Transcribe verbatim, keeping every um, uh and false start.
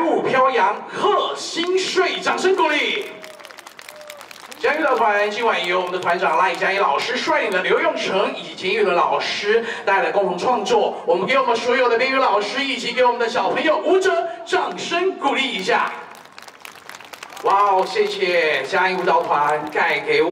舞飘扬，贺新税，掌声鼓励。 嘉义舞蹈团今晚由我们的团长赖嘉义老师率领的刘用成以及简玉伦老师带来共同创作。我们给我们所有的编语老师以及给我们的小朋友舞者掌声鼓励一下。哇哦，谢谢嘉义舞蹈团带给我。